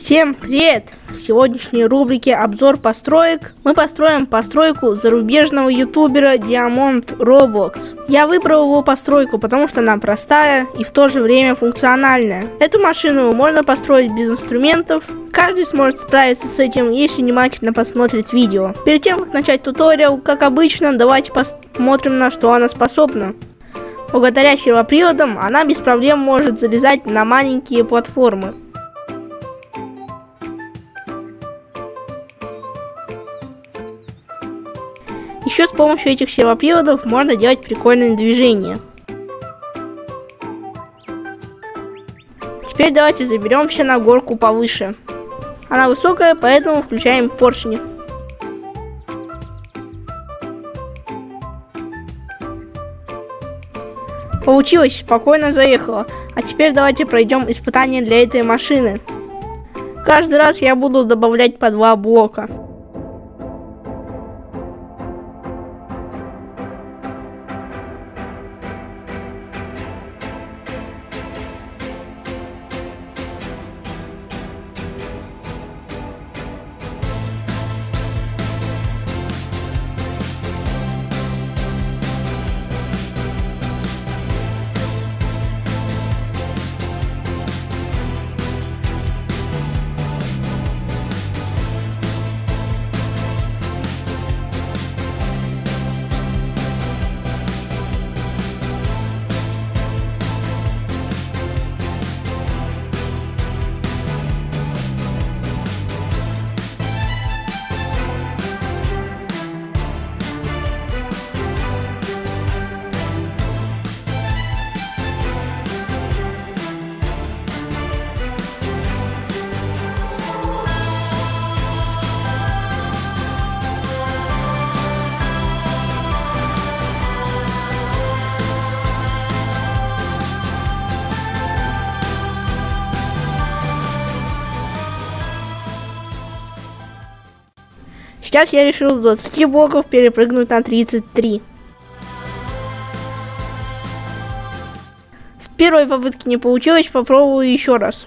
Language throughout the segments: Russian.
Всем привет! В сегодняшней рубрике обзор построек мы построим постройку зарубежного ютубера Diamond Roblox. Я выбрал его постройку, потому что она простая и в то же время функциональная. Эту машину можно построить без инструментов. Каждый сможет справиться с этим, если внимательно посмотрит видео. Перед тем, как начать туториал, как обычно, давайте посмотрим, на что она способна. Благодаря сервоприводам она без проблем может залезать на маленькие платформы. Еще с помощью этих сервоприводов можно делать прикольные движения. Теперь давайте заберемся на горку повыше. Она высокая, поэтому включаем поршни. Получилось, спокойно заехала. А теперь давайте пройдем испытание для этой машины. Каждый раз я буду добавлять по 2 блока. Сейчас я решил с 20 блоков перепрыгнуть на 33. С первой попытки не получилось, попробую еще раз.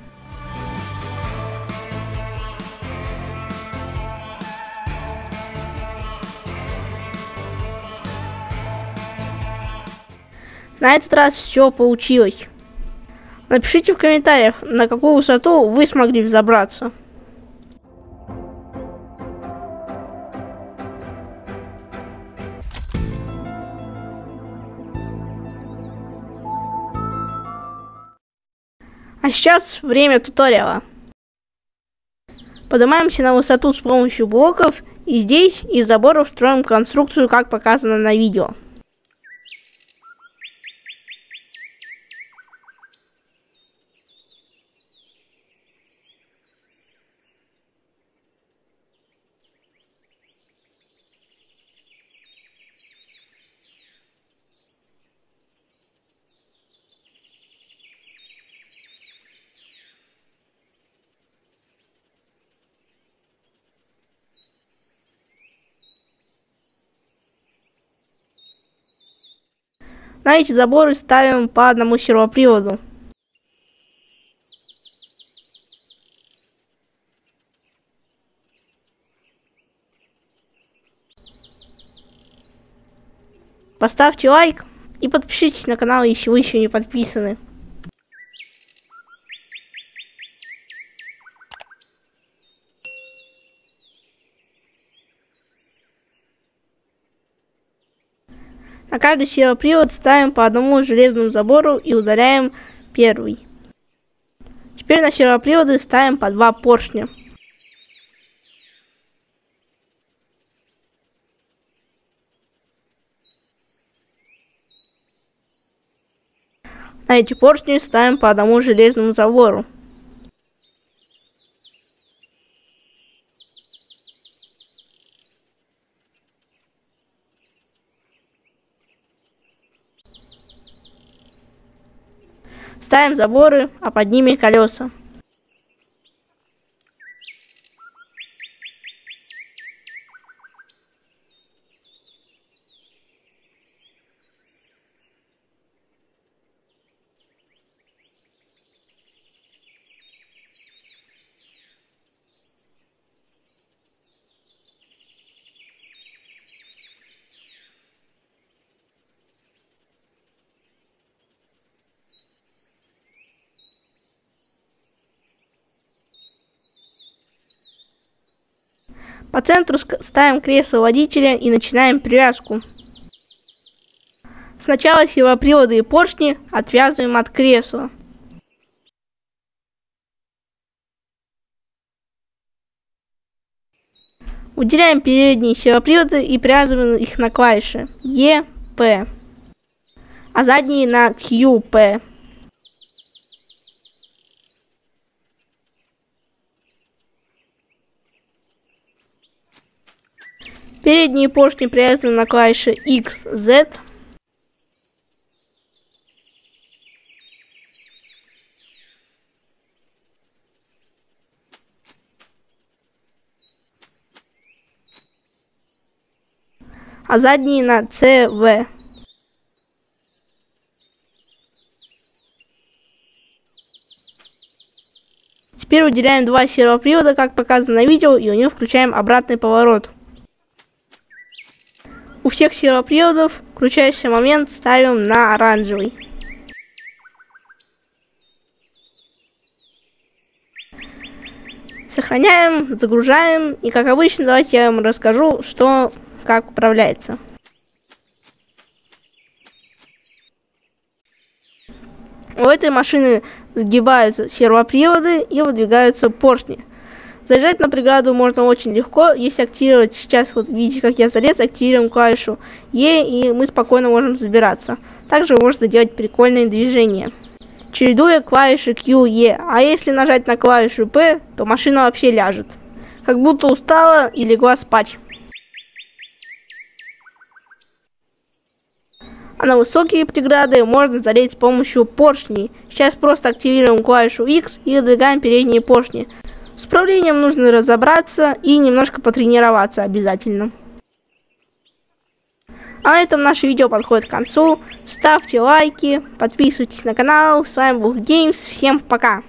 На этот раз все получилось. Напишите в комментариях, на какую высоту вы смогли взобраться. А сейчас время туториала. Поднимаемся на высоту с помощью блоков и здесь из заборов строим конструкцию, как показано на видео. На эти заборы ставим по одному сервоприводу. Поставьте лайк и подпишитесь на канал, если вы еще не подписаны. На каждый сервопривод ставим по одному железному забору и удаляем первый. Теперь на сервоприводы ставим по 2 поршня. На эти поршни ставим по одному железному забору. Ставим заборы, а под ними колеса. По центру ставим кресло водителя и начинаем привязку. Сначала сервоприводы и поршни отвязываем от кресла. Выделяем передние сервоприводы и привязываем их на клавиши E, P, а задние на Q, P. Передние поршни привязываем на клавиши X, Z. А задние на C, V. Теперь выделяем два сервопривода, как показано на видео, и у них включаем обратный поворот. У всех сервоприводов крутящий момент ставим на оранжевый. Сохраняем, загружаем, и как обычно, давайте я вам расскажу, что как управляется. У этой машины сгибаются сервоприводы и выдвигаются поршни. Заезжать на преграду можно очень легко, если активировать, сейчас вот видите, как я залез, активируем клавишу E, и мы спокойно можем забираться. Также можно делать прикольные движения, чередуя клавиши Q, E, а если нажать на клавишу P, то машина вообще ляжет, как будто устала и легла спать. А на высокие преграды можно залезть с помощью поршней. Сейчас просто активируем клавишу X и выдвигаем передние поршни. С управлением нужно разобраться и немножко потренироваться обязательно. А на этом наше видео подходит к концу. Ставьте лайки, подписывайтесь на канал. С вами был Games. Всем пока!